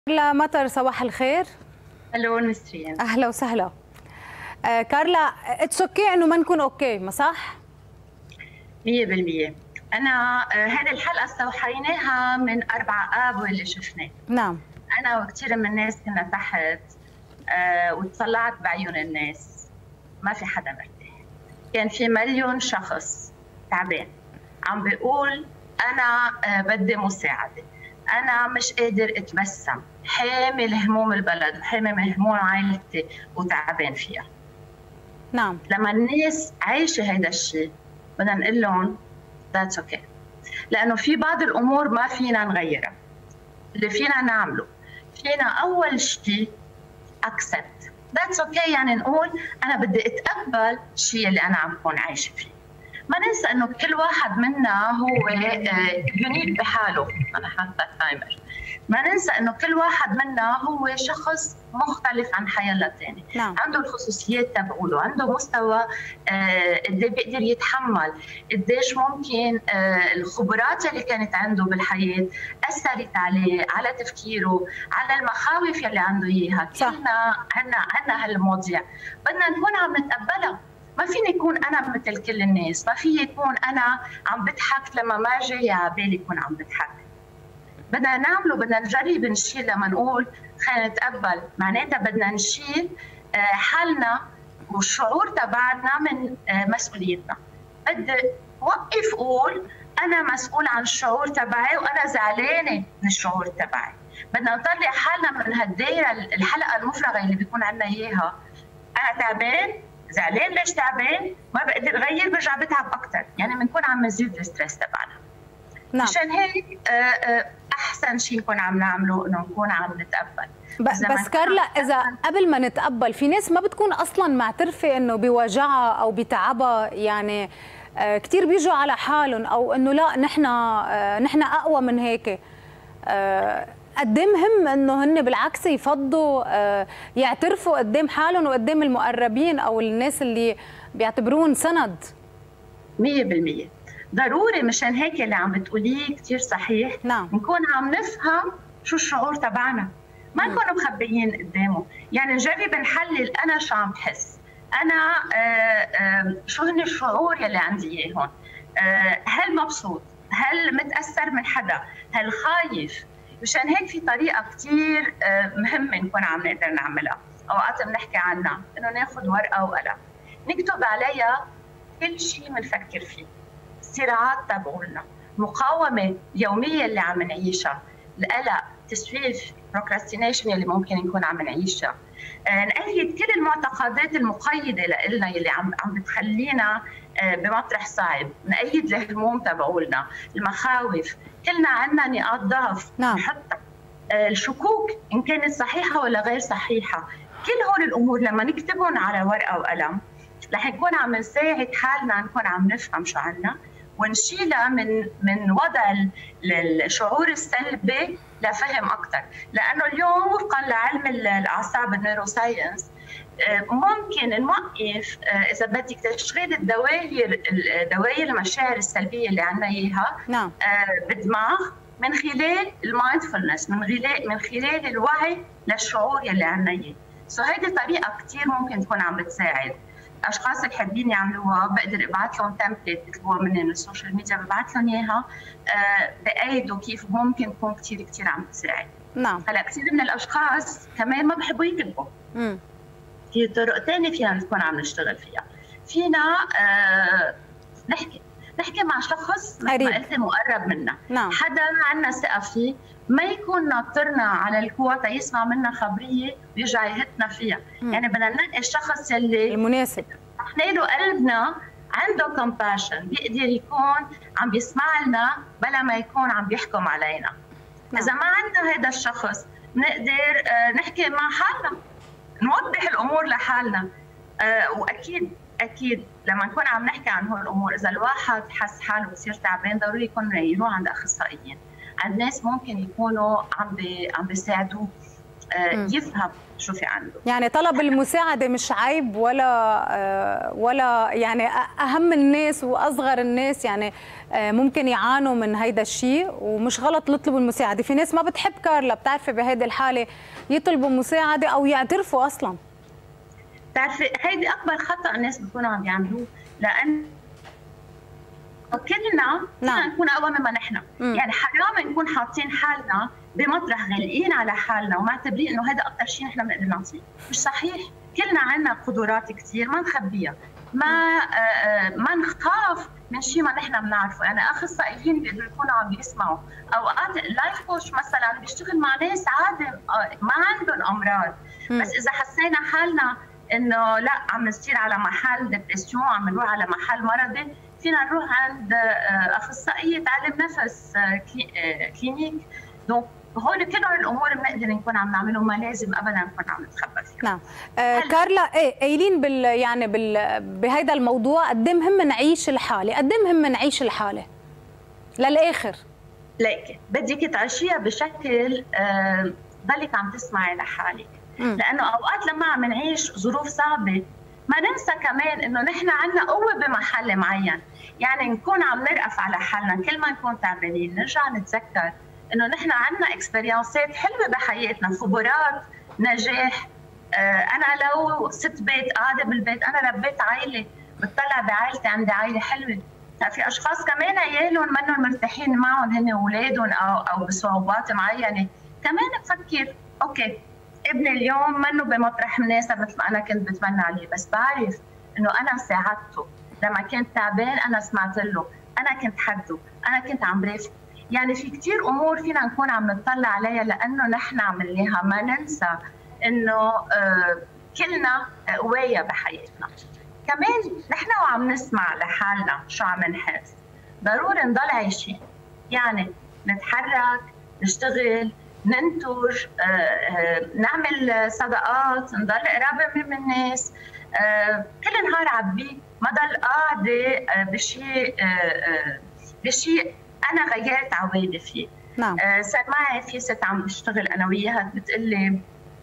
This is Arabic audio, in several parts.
كارلا مطر، صباح الخير. الو نسرين، اهلا وسهلا. كارلا، اتس اوكي انه ما نكون اوكي، ما صح؟ 100%. انا هذه الحلقه استوحيناها من 4 آب واللي شفناه. نعم. انا وكثير من الناس كنا تحت، وطلعت بعيون الناس، ما في حدا مرتاح. كان في مليون شخص تعبان عم بيقول انا بدي مساعده، انا مش قادر اتبسم، حامل هموم البلد وحامل هموم عائلتي وتعبان فيها. نعم. لما الناس عايشه هيدا الشيء بدنا نقول لهم ذاتس اوكي، لانه في بعض الامور ما فينا نغيرها. اللي فينا نعمله، فينا اول شيء اكسبت ذاتس اوكي، يعني نقول انا بدي اتقبل الشيء اللي انا عم بكون عايشه فيه. ما ننسى انه كل واحد منا هو يونيك بحاله. انا حاطه تايمر. ما ننسى انه كل واحد منا هو شخص مختلف عن حيلا ثاني. نعم. عنده الخصوصيات تبعوله، عنده مستوى قد بيقدر يتحمل، قديش ممكن الخبرات اللي كانت عنده بالحياه اثرت عليه، على تفكيره، على المخاوف اللي عنده اياها. كلنا عندنا هالمواضيع بدنا نكون عم نتقبلها. ما فيني يكون انا مثل كل الناس، ما في يكون انا عم بضحك لما ما جاي على بالي يكون عم بضحك. بدنا نعمله، بدنا نجرب نشيل. لما نقول خلينا نتقبل، معناتها بدنا نشيل حالنا والشعور تبعنا من مسؤوليتنا. بدي وقف قول انا مسؤول عن الشعور تبعي وانا زعلانه من الشعور تبعي. بدنا نطلع حالنا من هالدايره، الحلقه المفرغه اللي بيكون عندنا اياها. انا تعبان، زعلان، ليش تعبان؟ ما بقدر اغير، برجع بتعب اكثر، يعني بنكون عم نزيد الستريس تبعنا. نعم. مشان هيك احسن شيء نكون عم نعمله انه نكون عم نتقبل. بس كارلا، اذا قبل ما نتقبل، في ناس ما بتكون اصلا معترفه انه بوجعها او بتعبها، يعني كثير بيجوا على حالهم، او انه لا نحن اقوى من هيك. قدام مهم انه هن بالعكس يفضوا يعترفوا قدام حالهم وقدام المقربين او الناس اللي بيعتبرون سند. 100% ضروري. مشان هيك اللي عم بتقوليه كثير صحيح. نعم. نكون عم نفهم شو الشعور تبعنا، ما نكون مخبيين قدامه. يعني نجرب نحلل انا شو عم بحس، انا شو هن الشعور يلي عندي اياهم. هل مبسوط؟ هل متاثر من حدا؟ هل خايف؟ مشان هيك في طريقه كثير مهمه نكون عم نقدر نعملها، اوقات بنحكي عنها، انه ناخذ ورقه وقلم نكتب عليها كل شيء بنفكر فيه، الصراعات تبعولنا، المقاومه اليوميه اللي عم نعيشها، القلق، تسويف، بروكراستينيشن اللي ممكن نكون عم نعيشها. نأيد كل المعتقدات المقيده لنا اللي عم بتخلينا بمطرح صعب، نأيد الهموم تبعولنا، المخاوف، كلنا عندنا نقاط ضعف. نعم. نحطها، الشكوك ان كانت صحيحه ولا غير صحيحه، كل هول الامور لما نكتبهم على ورقه وقلم رح نكون عم نساعد حالنا نكون عم نفهم شو عنا، ونشيلها من وضع الشعور السلبي لفهم اكثر. لانه اليوم وفقا لعلم الاعصاب النيوروساينس ممكن نوقف اذا بدك تشغيل دوائر المشاعر السلبيه اللي عندنا اياها. نعم. بالدماغ من خلال المايندفولنس، من خلال الوعي للشعور يلي عندنا اياه. هيدي طريقه كثير ممكن تكون عم بتساعد اشخاص اللي حابين يعملوها. بقدر ابعث لهم تمبلت بيطلبوها مني من السوشيال ميديا، ببعث لهم اياها بأيدوا كيف ممكن تكون كثير عم تساعد. نعم. هلا كثير من الاشخاص كمان ما بحبوا يكذبوا. في طرق ثانيه فينا نكون عم نشتغل فيها. فينا نحكي مع شخص مثل ما قلت مقرب منا. نعم. حدا عندنا ثقه فيه، ما يكون ناطرنا على الكوع يسمع منا خبريه ويرجع يهتنا فيها. يعني بدنا ننقي الشخص اللي المناسب، احنا له قلبنا، عنده كومباشن، بيقدر يكون عم بيسمع لنا بلا ما يكون عم بيحكم علينا. نعم. اذا ما عندنا هذا الشخص بنقدر نحكي مع حالنا، نوضح الامور لحالنا. واكيد لما نكون عم نحكي عن هول الامور، اذا الواحد حس حاله كثير تعبان ضروري يكون يروح عند اخصائيين، عند ناس ممكن يكونوا عم بيساعدوه يفهم شو في عنده. يعني طلب المساعده مش عيب ولا يعني اهم الناس واصغر الناس يعني ممكن يعانوا من هيدا الشيء، ومش غلط يطلبوا المساعده. في ناس ما بتحب كارلا، بتعرفي بهيدي الحاله يطلبوا مساعده او يعترفوا اصلا. بتعرفي هيدي اكبر خطا الناس بيكونوا عم يعملوه، لان كلنا فينا نكون اقوى مما نحن. يعني حرام نكون حاطين حالنا بمطرح غالقين على حالنا ومعتبرين انه هذا اكثر شيء نحن بنقدر نعطيه. مش صحيح، كلنا عندنا قدرات كثير ما نخبيها، ما نخاف من شيء ما نحن بنعرفه. يعني اخصائيين بيقدروا يكونوا عم يسمعوا، اوقات اللايف كوتش مثلا بيشتغل مع ناس عادي ما عندهم امراض، بس اذا حسينا حالنا انه لا عم نصير على محل ديبرسيون، عم نروح على محل مرضي، فينا نروح عند اخصائيه تعلم نفس كلينيك. دونك هول كلهم الامور بنقدر نكون عم نعملهم، ما لازم ابدا نكون عم نتخبى فيهم. نعم. كارلا، قايلين بهيدا الموضوع قد ايه مهم نعيش الحاله، قد ايه مهم نعيش الحاله للاخر. ليك بدك تعيشيها بشكل ضلك عم تسمعي لحالك، لانه اوقات لما عم نعيش ظروف صعبه ما ننسى كمان انه نحن عندنا قوه بمحل معين. يعني نكون عم نرقف على حالنا كل ما نكون تعبانين، نرجع نتذكر انه نحن عندنا اكسبيرينسات حلوه بحياتنا، خبرات نجاح. انا لو ست بيت قاعده بالبيت، انا ربيت عائله، بتطلع بعائلتي عندي عائله حلوه. في اشخاص كمان عيالهم منهم مرتاحين معهم هن واولادهم او بصعوبات معينه، كمان بفكر اوكي ابني اليوم منه بمطرح مناسب مثل ما انا كنت بتمنى عليه، بس بعرف انه انا ساعدته لما كنت تعبان، انا سمعت له، انا كنت حده، انا كنت عم برافقه. يعني في كثير امور فينا نكون عم نطلع عليها لانه نحن عملناها. ما ننسى انه كلنا قوايا بحياتنا. كمان نحن وعم نسمع لحالنا شو عم نحس، ضروري نضل عايشين، يعني نتحرك، نشتغل، ننتج، نعمل صداقات، نضل قرابه من الناس، كل نهار عبيه، ما ضل قاعده بشيء انا غيرت عوالي فيه. نعم. صار معي في ست عم بشتغل انا وياها، بتقول لي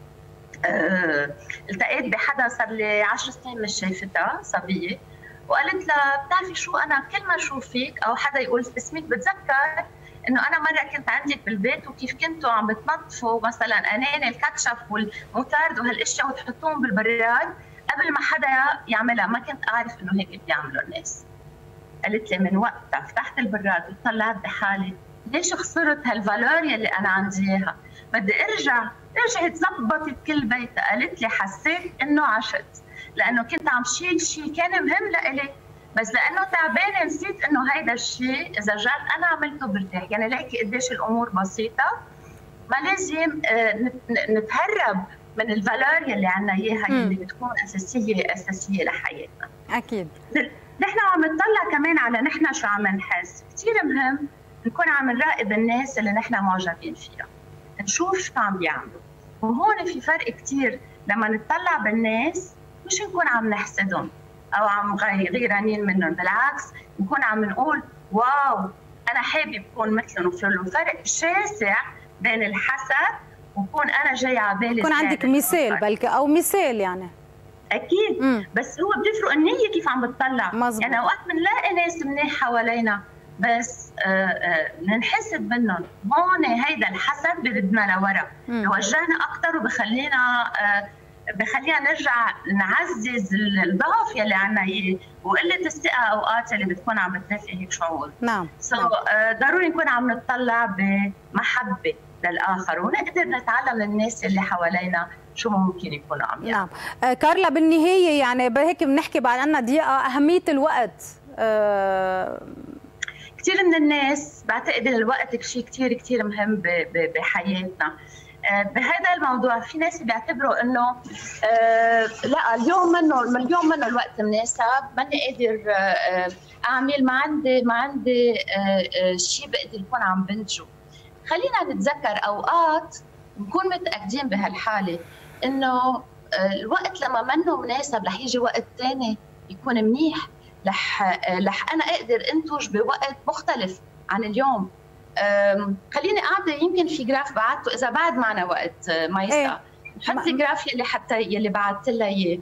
التقيت بحدا صار لي 10 سنين مش شايفتها، صبيه، وقالت لها بتعرفي شو، انا كل ما اشوف فيك او حدا يقول اسمك بتذكر انه انا مره كنت عندك بالبيت وكيف كنتوا عم بتنظفوا مثلا اناني الكاتشب والموتارد وهالاشياء وتحطوهم بالبراد قبل ما حدا يعملها، ما كنت اعرف انه هيك بيعملوا الناس. قالت لي من وقتها فتحت البراد وطلعت بحالي ليش خسرت هالفالور يلي انا عندي اياها، بدي رجعت زبطت كل بيتها. قالت لي حسيت انه عشت، لانه كنت عم شيل شيء كان مهم لإلي، بس لانه تعبانه نسيت انه هيدا الشيء اذا جات انا عملته برتاح. يعني ليكي قديش الامور بسيطه، ما لازم نتهرب من الفالور يلي عندنا اياها يلي بتكون اساسيه لحياتنا. اكيد. نحن عم نطلع كمان على نحن شو عم نحس، كثير مهم نكون عم نراقب الناس اللي نحن معجبين فيها، نشوف شو عم بيعملوا. وهون في فرق كثير لما نطلع بالناس، مش نكون عم نحسدهم او عم غيرانين منهم، بالعكس نكون عم نقول واو انا حابب اكون مثلهم. وفي فرق شاسع بين الحسد وكون انا جاي على بالي يكون عندك مثال بلكي او مثال يعني. اكيد. بس هو بتفرق النيه كيف عم بتطلع. مزبوط. يعني اوقات بنلاقي ناس منيح حوالينا بس ننحسد منهم، هون هيدا الحسد بردنا لورا، بوجعنا اكثر وبخلينا نرجع نعزز الضعف يلي عنا اياه وقله الثقه اوقات اللي بتكون عم بترافق هيك شعور. نعم. ضروري نكون عم نطلع بمحبه للاخر ونقدر نتعلم من الناس اللي حوالينا شو ممكن يكونوا عم يعملوا. نعم. كارلا، بالنهايه يعني هيك بنحكي بعد عنا دقيقه، اهميه الوقت. كثير من الناس بعتقد الوقت شيء كثير مهم بحياتنا. بهذا الموضوع في ناس بيعتبروا انه لا اليوم منه الوقت مناسب، ماني قادر اعمل، ما عندي شيء بقدر يكون عم بنتجه. خلينا نتذكر اوقات نكون متاكدين بهالحاله انه الوقت لما منه مناسب رح يجي وقت ثاني يكون منيح، رح انا اقدر انتج بوقت مختلف عن اليوم. خليني اعطي يمكن في جراف بعته اذا بعد معنا وقت ميسا، نحط الجراف يلي بعثت لها اياه.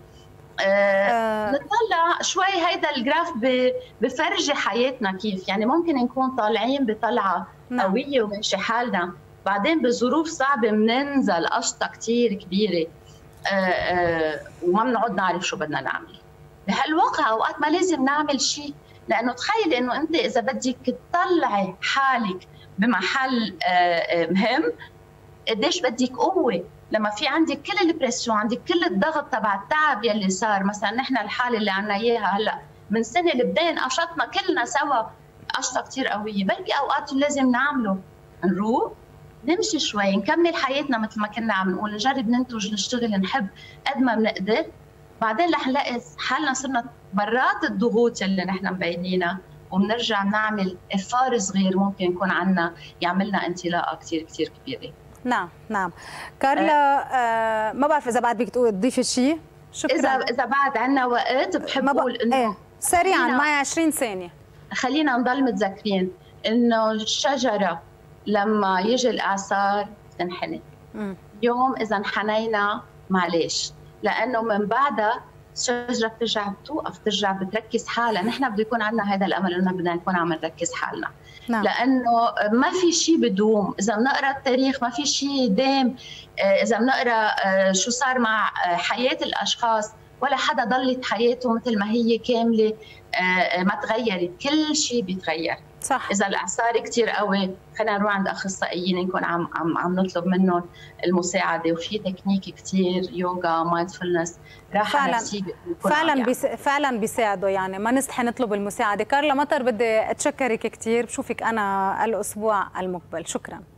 نطلع شوي. هيدا الجراف بفرجي حياتنا كيف، يعني ممكن نكون طالعين بطلعه قويه وماشي حالنا، بعدين بظروف صعبه بننزل قشطه كثير كبيره وما بنقعد نعرف شو بدنا نعمل. بهالواقع اوقات ما لازم نعمل شيء، لانه تخيلي انه انت اذا بدك تطلعي حالك بمحل مهم قديش بدك قوه. لما في عندك كل البريسيون، عندك كل الضغط تبع التعب يلي صار، مثلا نحن الحاله اللي عنا اياها هلا من سنه اللي بدينا نشطنا كلنا سوا قشطه كثير قويه، بلكي اوقات لازم نعمله نروق نمشي شوي نكمل حياتنا مثل ما كنا عم نقول، نجرب ننتج نشتغل نحب قد ما بنقدر، بعدين رح نلاقي حالنا صرنا برات الضغوط اللي نحن مبينينها وبنرجع نعمل افار صغير ممكن يكون عنا يعملنا انطلاقه كثير كثير كبيره. نعم نعم. كارلا ما بعرف اذا بعد بدك تضيفي شيء. شكرا. اذا بعد عنا وقت بحب اقول انه سريعا معي 20 ثانيه. خلينا نضل متذكرين انه الشجره لما يجي الاعصار تنحني. اليوم اذا انحنينا معلش، لانه من بعدها الشجره بترجع بتوقف، بترجع بتركز حالها. نحن بده يكون عندنا هذا الامل انه بدنا نكون عم نركز حالنا. نعم. لانه ما في شيء بدوم، اذا بنقرا التاريخ ما في شيء دائم. اذا بنقرا شو صار مع حياه الاشخاص، ولا حدا ضلت حياته مثل ما هي كامله ما تغيرت، كل شيء بيتغير. صح. اذا الاعصار كثير قوي خلينا نروح عند اخصائيين نكون عم نطلب منهم المساعده، وفي تكنيك كثير يوغا مايندفولنس راحه نفسيه فعلا بيساعدوا، يعني ما نستحي نطلب المساعده. كارلا مطر بدي اتشكرك كثير، بشوفك انا الاسبوع المقبل. شكرا.